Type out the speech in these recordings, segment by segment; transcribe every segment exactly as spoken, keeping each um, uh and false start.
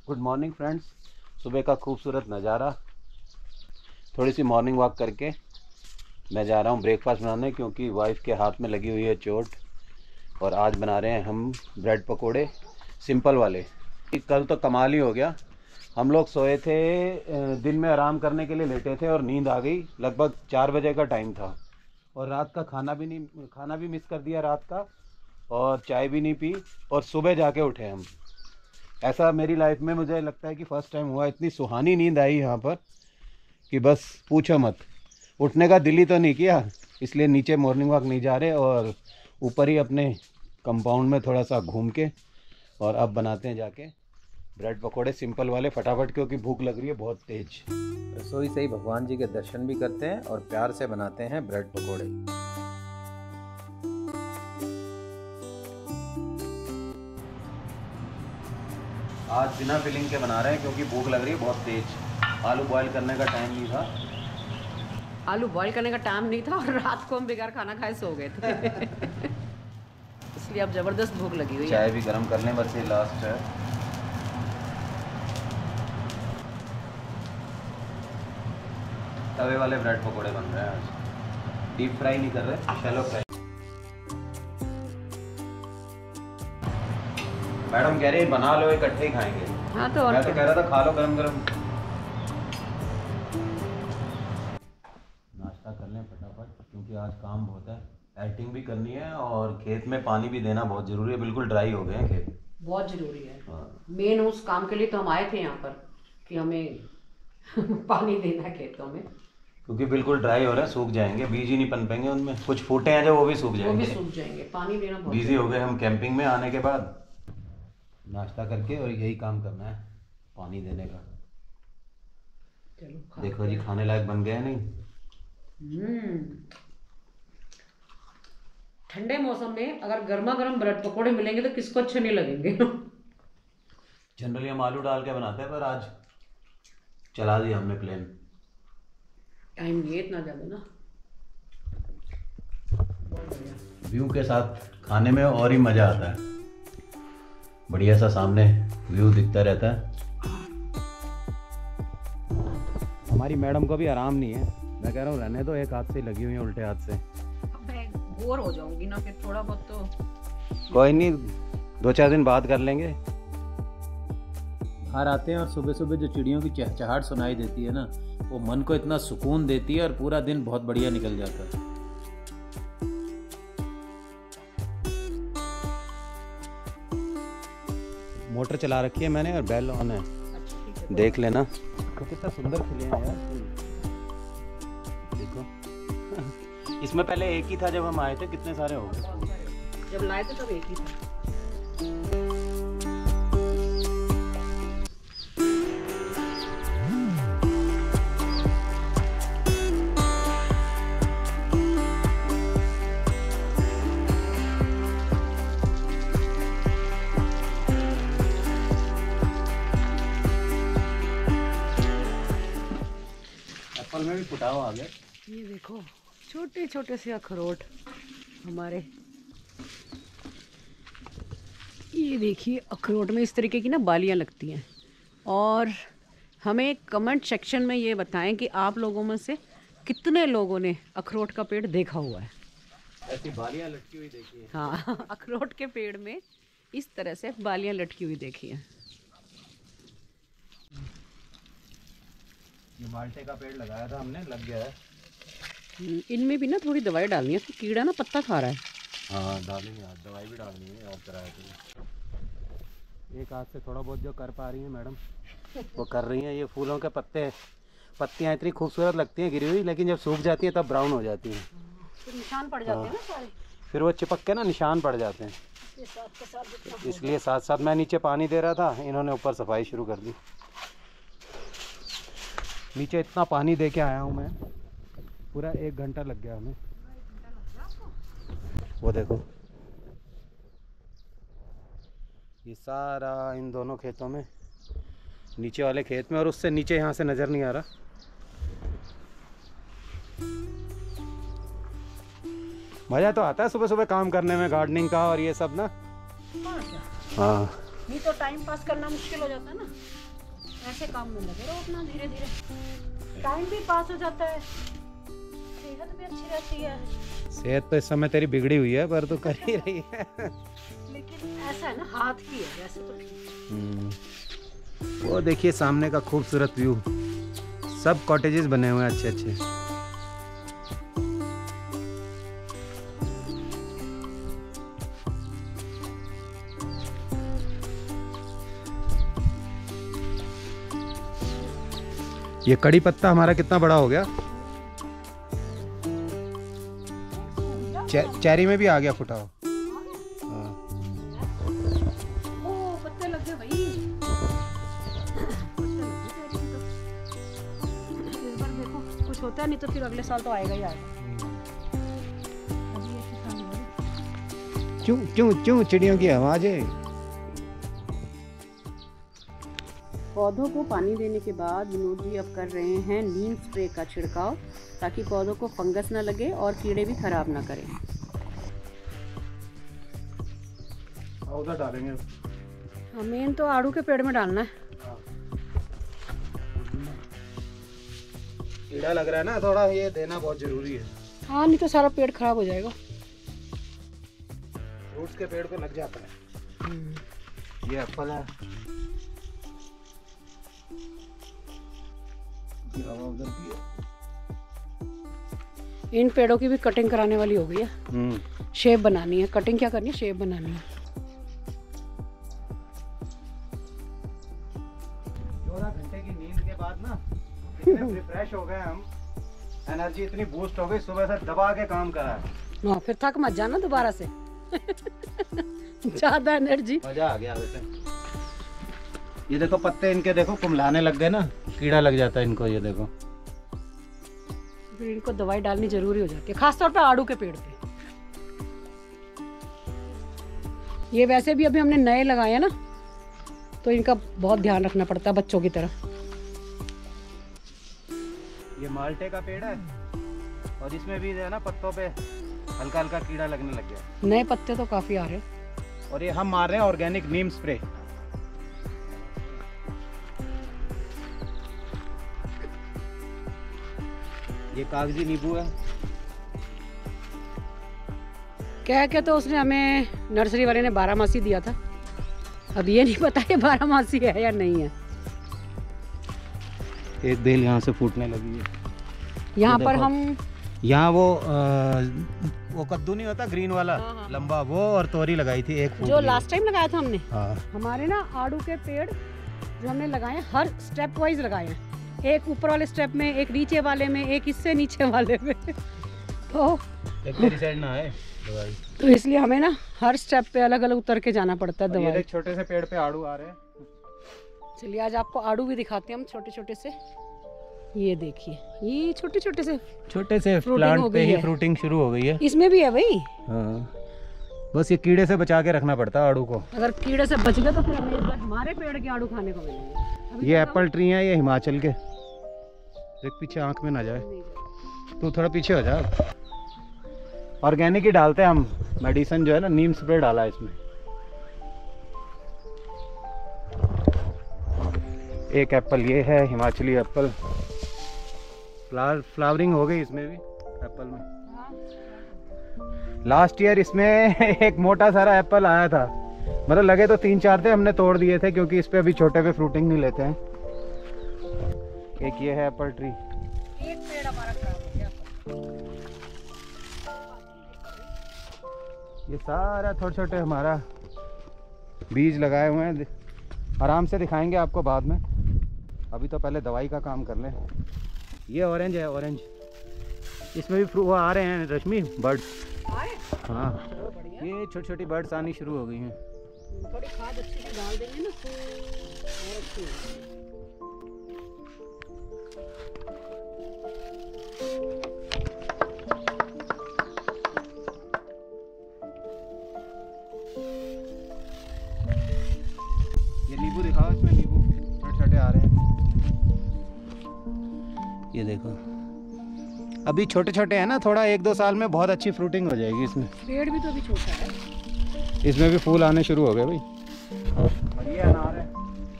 Good morning friends. सुबह का खूबसूरत नज़ारा। थोड़ी सी मॉर्निंग वॉक करके मैं जा रहा हूँ ब्रेकफास्ट बनाने, क्योंकि वाइफ के हाथ में लगी हुई है चोट। और आज बना रहे हैं हम ब्रेड पकोड़े, सिंपल वाले। कल तो कमाल ही हो गया। हम लोग सोए थे, दिन में आराम करने के लिए लेटे थे और नींद आ गई। लगभग चार बजे का टाइम था और रात का खाना भी नहीं खाना भी मिस कर दिया रात का, और चाय भी नहीं पी, और सुबह जाके उठे हम। ऐसा मेरी लाइफ में मुझे लगता है कि फ़र्स्ट टाइम हुआ। इतनी सुहानी नींद आई यहाँ पर कि बस पूछो मत। उठने का दिल ही तो नहीं किया, इसलिए नीचे मॉर्निंग वॉक नहीं जा रहे और ऊपर ही अपने कंपाउंड में थोड़ा सा घूम के, और अब बनाते हैं जाके ब्रेड पकोड़े सिंपल वाले फटाफट, क्योंकि भूख लग रही है बहुत तेज। रसोई से ही भगवान जी के दर्शन भी करते हैं और प्यार से बनाते हैं ब्रेड पकोड़े। आज बिना फिलिंग के बना रहे हैं क्योंकि भूख लग रही है बहुत तेज। आलू बॉईल करने का टाइम नहीं था। आलू बॉईल करने का टाइम नहीं था और रात को हम बेकार खाना खाए सो गए थे। इसलिए अब ज़बरदस्त भूख लगी हुई है। चाय भी गर्म कर लें, बस ये लास्ट है। तवे वाले ब्रेड पकोड़े बन रहे हैं आज। डीप फ्राई नहीं कर रहे, शैलो फ्राई। मैडम कह रही बना लो, इकट्ठे ही खाएंगे। हाँ तो मैं तो कह रहा था खा लो गरम गरम। नाश्ता कर लें फटाफट, क्योंकि आज काम बहुत है। एडिटिंग भी करनी है और खेत में पानी भी देना बहुत ज़रूरी है। बिल्कुल ड्राई हो गए हैं खेत। बहुत ज़रूरी है। हाँ। मेन उस काम के लिए तो हम आए थे यहाँ पर कि हमें पानी देना है खेतों में, क्योंकि बिल्कुल ड्राई हो रहा है, सूख जाएंगे। बीज ही नहीं पन पाएंगे उनमें। कुछ फूटे हैं जो वो भी सूख वो जाएंगे। भी सूख जाएंगे। पानी देना बहुत बिजी हो गए हम कैंपिंग में आने के बाद। नाश्ता करके और यही काम करना है, पानी देने का। चलो खा देखो जी, खाने लायक बन गया नहीं। हम्म ठंडे मौसम में अगर गर्मा गर्म ब्रेड पकोड़े मिलेंगे तो किसको अच्छे नहीं लगेंगे। जनरली हम आलू डाल के बनाते हैं, पर आज चला दिया हमने प्लेन। टाइम ये इतना ज़्यादा ना। व्यू के साथ खाने में और ही मज़ा आता है। बढ़िया सा सामने व्यू दिखता रहता है। हमारी मैडम को भी आराम नहीं है। मैं कह रहा हूँ रहने दो, एक हाथ से लगी हुई है, उल्टे हाथ से। मैं बोर हो जाऊंगी ना फिर, थोड़ा बहुत तो। कोई नहीं, दो चार दिन बाद कर लेंगे। बाहर आते हैं और सुबह सुबह जो चिड़ियों की चहचहाहट सुनाई देती है ना, वो मन को इतना सुकून देती है और पूरा दिन बहुत बढ़िया निकल जाता है। मोटर चला रखी है मैंने और बेल ऑन है, देख लेना। तो कितना सुंदर खिले हैं यार फूल, देखो। इसमें पहले एक ही था जब हम आए थे, कितने सारे हो गए। जब लाए थे तब एक ही था। एप्पल में भी फुटाव आ गया। ये देखो छोटे छोटे से अखरोट हमारे। ये देखिए अखरोट में इस तरीके की ना बालियाँ लगती हैं। और हमें कमेंट सेक्शन में ये बताएं कि आप लोगों में से कितने लोगों ने अखरोट का पेड़ देखा हुआ है। ऐसी बालियां लटकी हुई देखी है। हाँ अखरोट के पेड़ में इस तरह से बालियाँ लटकी हुई देखी हैं। ये माल्टे का पेड़ लगाया था हमने, लग गया है। इनमें भी ना थोड़ी दवाई डालनी है, तो कीड़ा ना पत्ता खा रहा है। हाँ डालेंगे, आज दवाई भी डालनी है, याद कराया तो। एक हाथ से थोड़ा बहुत जो कर पा रही है मैडम वो कर रही हैं। ये फूलों के पत्ते, पत्तियाँ इतनी खूबसूरत लगती हैं गिरी हुई, लेकिन जब सूख जाती हैं तब ब्राउन हो जाती हैं। तो निशान पड़ जाते हैं ना सारे, फिर वो चिपक के ना निशान पड़ जाते हैं। इसलिए साथ साथ मैं नीचे पानी दे रहा था, इन्होंने ऊपर सफाई शुरू कर दी। नीचे इतना पानी दे के आया हूँ मैं, पूरा एक घंटा लग गया हमें। वो देखो ये सारा इन दोनों खेतों में, नीचे वाले खेत में, और उससे नीचे यहाँ से नज़र नहीं आ रहा। मज़ा तो आता है सुबह सुबह काम करने में, गार्डनिंग का और ये सब ना। हाँ नहीं तो टाइम पास करना मुश्किल हो जाता है ना। ऐसे काम में लगे रहो अपना, धीरे धीरे टाइम भी पास हो जाता है, सेहत भी अच्छी रहती है। सेहत तो इस समय तेरी बिगड़ी हुई है, पर तू कर ही रही है। लेकिन ऐसा है ना, हाथ की है, वैसे तो ठीक है। वो देखिए सामने का खूबसूरत व्यू, सब कॉटेजेस बने हुए हैं अच्छे अच्छे। ये कड़ी पत्ता हमारा कितना बड़ा हो गया, चे, चेरी में भी आ गया फुटा हुआ। हाँ। ओ पत्ते लग गए भाई, पत्ते लग गए चेरी में तो। इस बार देखो कुछ होता है, नहीं तो फिर अगले साल तो आएगा ही आएगा। अभी ये किसान है। चू चू चू चिड़ियों की आवाज है। पौधों को पानी देने के बाद विनोद जी अब कर रहे हैं नीम स्प्रे का छिड़काव, ताकि पौधों को फंगस ना लगे और कीड़े भी खराब ना करें। उधर डालेंगे। हाँ, मेन तो आड़ू के पेड़ में डालना है। कीड़ा लग रहा है ना थोड़ा, ये देना बहुत जरूरी है। हाँ, नहीं तो सारा पेड़ खराब हो जाएगा। फ्रूट्स के पेड़ को लग जाता है। ये एप्पल है, हवा उधर की है। इन पेड़ों की भी कटिंग कराने वाली हो गई है, शेप बनानी है। कटिंग क्या करनी है, शेप बनानी है। चौदह घंटे की नींद के बाद ना इतने रिफ्रेश हो गए हम, एनर्जी इतनी बूस्ट हो गई, सुबह से दबा के काम करा है। हाँ, फिर थक मत जाना दोबारा से। ज्यादा एनर्जी, मजा आ गया वैसे। ये देखो पत्ते इनके देखो कुमलाने लग गए ना, कीड़ा लग जाता है इनको। ये देखो, फिर इनको दवाई डालनी जरूरी हो जाती है, खासतौर पे आड़ू के पेड़ पे। ये वैसे भी अभी हमने नए लगाए हैं ना, तो इनका बहुत ध्यान रखना पड़ता है बच्चों की तरह। ये माल्टे का पेड़ है और इसमें भी है ना पत्तों पे हल्का हल्का कीड़ा लगने लग गया। नए पत्ते तो काफी आ रहे हैं। और ये हम मार रहे हैं ऑर्गेनिक नीम स्प्रे। ये कागजी नींबू है। कह के तो उसने हमें नर्सरी वाले ने बारहमासी दिया था, अब ये नहीं पता ये बारहमासी है या नहीं है। एक बेल यहाँ से फूटने लगी है। यहाँ पर हम यहाँ वो आ, वो कद्दू नहीं होता ग्रीन वाला, हाँ, हाँ। लंबा, वो और तोरी लगाई थी, एक फूट जो गई। लास्ट टाइम लगाया था हमने। हाँ। हमारे ना आड़ू के पेड़ जो हमने लगाए हैं, हर स्टेप वाइज लगाए हैं। एक ऊपर वाले स्टेप में, एक नीचे वाले में, एक इससे नीचे वाले में। तो एक तेरी साइड ना है दवाई, तो इसलिए हमें ना हर स्टेप पे अलग अलग उतर के जाना पड़ता है और ये दवाई। देख छोटे से पेड़ पे आड़ू आ रहे हैं। चलिए आज आपको आड़ू भी दिखाते हैं हम, छोटे छोटे से। ये देखिए, ये छोटे छोटे से छोटे से फ्रूटिंग हो प्लांट पे गई ही है। फ्रूटिंग शुरू हो गई है। इसमें भी है भाई। हाँ, बस ये कीड़े से बचा के रखना पड़ता है आड़ू को। अगर कीड़े से बच गए तो फिर हमें इस बार हमारे पेड़ के आड़ू खाने को मिलेंगे। अभी ये तो एप्पल ट्री है, ये हिमाचल के। देख पीछे आंख में ना जाए, तू थोड़ा पीछे हो जा। ऑर्गेनिक ही डालते हैं हम, मेडिसिन जो है ना, नीम स्प्रे डाला है इसमें। एक एप्पल ये है, हिमाचली एप्पल। फ्लावर फ्लावरिंग हो गई इसमें भी, एप्पल में। लास्ट ईयर इसमें एक मोटा सारा एप्पल आया था, मतलब लगे तो तीन चार थे, हमने तोड़ दिए थे क्योंकि इस पे अभी छोटे पे फ्रूटिंग नहीं लेते हैं। एक ये है एप्पल ट्री। एक पेड़ हमारा खराब हो गया। ये सारा छोटे छोटे हमारा बीज लगाए हुए हैं, आराम से दिखाएंगे आपको बाद में। अभी तो पहले दवाई का काम कर लें। ये ऑरेंज है, ऑरेंज, इसमें भी फ्रू वो आ रहे हैं रश्मि, बर्ड्स। हाँ, ये छोटी छोटी बर्ड्स आनी शुरू हो गई हैं। थोड़ी खाद अच्छी से डाल देंगे ना तो और अच्छी होगी। ये नींबू दिखाओ, इसमें नींबू छोटे छोटे आ रहे हैं। ये देखो, अभी छोटे छोटे हैं ना, थोड़ा एक दो साल में बहुत अच्छी फ्रूटिंग हो जाएगी इसमें। पेड़ भी तो अभी छोटा है। इसमें भी फूल आने शुरू हो गए भाई। और ये अनार है।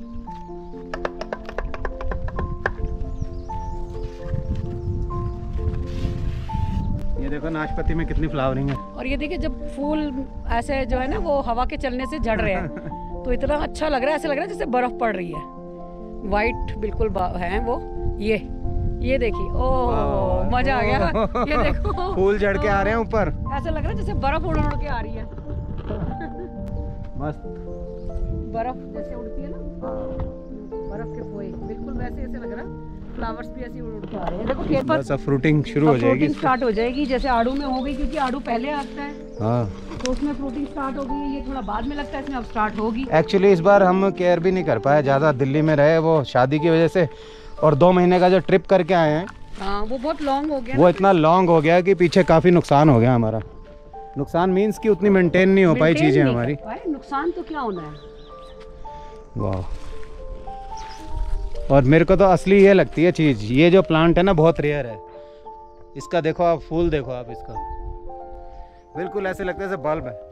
ये देखो नाशपाती में कितनी फ्लावरिंग है। और ये देखिए जब फूल ऐसे जो है ना वो हवा के चलने से झड़ रहे हैं तो इतना अच्छा लग रहा है, ऐसे लग रहा है जैसे बर्फ पड़ रही है। वाइट बिल्कुल है वो। ये ये देखिए, ओह मजा आ गया। ये देखो फूल झड़ के आ रहे हैं ऊपर, ऐसा लग रहा है जैसे बर्फ उड़ उड़ के आ रही है। मस्त बर्फ जैसे उड़ती है ना, बर्फ के पोए बिल्कुल वैसे ऐसे लग रहा है। फ्लावर्स भी ऐसे उड़ उड़ के आ रहे हैं। देखो खेत पर बस अब फ्रूटिंग शुरू हो जाएगी, फ्रूटिंग स्टार्ट हो जाएगी जैसे आड़ू में हो गई, क्योंकि आड़ू पहले आता है। हाँ तो उसमें फ्रूटिंग स्टार्ट हो गई है, ये थोड़ा बाद में लगता है, इसमें अब स्टार्ट होगी। एक्चुअली इस बार हम केयर भी नहीं कर पाए, ज़्यादा दिल्ली में रहे वो शादी की वजह से, और दो महीने का जो ट्रिप करके आए हैं हाँ वो बहुत लॉन्ग हो गया, वो इतना लॉन्ग हो गया कि पीछे काफ़ी नुकसान हो गया हमारा। नुकसान मीन्स कि उतनी मेंटेन नहीं हो पाई चीज़ें हमारी। नुकसान तो क्या होना है। वाह, और मेरे को तो असली ये लगती है चीज़, ये जो प्लांट है ना बहुत रेयर है। इसका देखो आप, फूल देखो आप इसका, बिल्कुल ऐसे लगता है जैसे बल्ब है।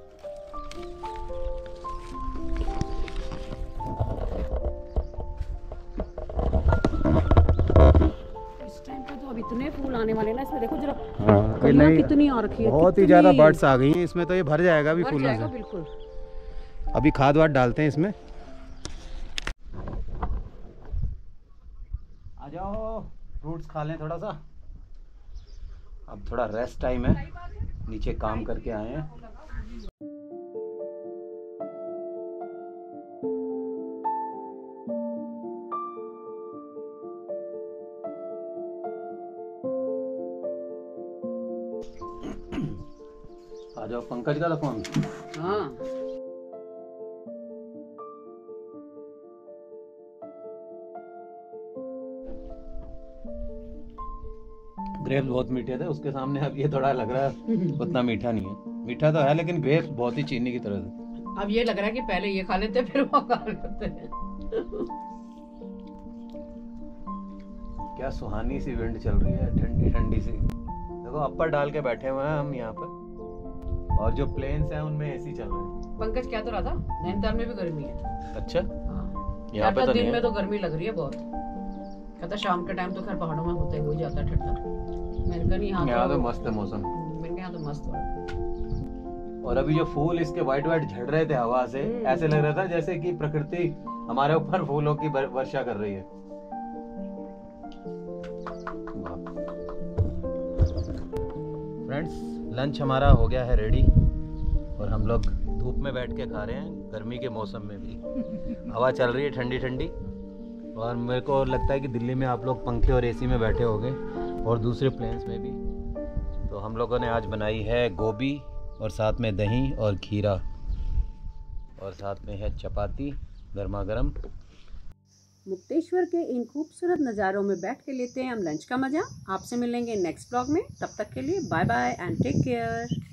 इस टाइम पे तो अब इतने फूल आने वाले ना, इसमें देखो जरा हाँ, कलियां कितनी आ रखी है, बहुत ही ज़्यादा बर्ड्स आ गई हैं इसमें, तो ये भर जाएगा अभी भर फूलों जाएगा से। बिल्कुल। अभी खाद वाद डालते हैं इसमें। आ जाओ फ्रूट्स खा लें थोड़ा सा। अब थोड़ा रेस्ट टाइम है, नीचे काम करके आए हैं। आ जाओ, पंकज का फोन। हाँ ग्रेप्स बहुत मीठे थे, उसके सामने अब ये थोड़ा लग रहा है उतना मीठा नहीं है। मीठा तो है लेकिन ग्रेप्स बहुत ही चीनी की तरह से। अब ये लग रहा है कि पहले ये खा लेते फिर वो खा लेते हैं। क्या सुहानी सी विंड चल रही है, ठंडी ठंडी सी। देखो अपर डाल के बैठे हुए हैं हम यहाँ पर, और जो प्लेन्स हैं उनमें एसी चल रहा है। पंकज क्या तो रहा था, नैनीताल में भी गर्मी है। अच्छा, हाँ यहाँ पे तो दिन नहीं में है। तो गर्मी लग रही है बहुत। कहता शाम के टाइम तो खैर पहाड़ों में होता ही हो जाता है ठंडा। मैंने कहा नहीं, यहाँ तो तो मस्त है मौसम। मैंने यहाँ तो मस्त हो रहा है। और अभी जो फूल इसके वाइट वाइट झड़ रहे थे हवा से, ऐसे लग रहा था जैसे कि प्रकृति हमारे ऊपर फूलों की बर- वर्षा कर रही है। फ्रेंड्स, लंच हमारा हो गया है रेडी, और हम लोग धूप में बैठ के खा रहे हैं, गर्मी के मौसम में भी। हवा चल रही है ठंडी ठंडी, और मेरे को लगता है कि दिल्ली में आप लोग पंखे और एसी में बैठे होंगे, और दूसरे प्लेन्स में भी। तो हम लोगों ने आज बनाई है गोभी, और साथ में दही और खीरा, और साथ में है चपाती गर्मा गर्म। मुक्तेश्वर के इन खूबसूरत नज़ारों में बैठ के लेते हैं हम लंच का मज़ा। आपसे मिलेंगे नेक्स्ट ब्लॉग में, तब तक के लिए bye bye and take care.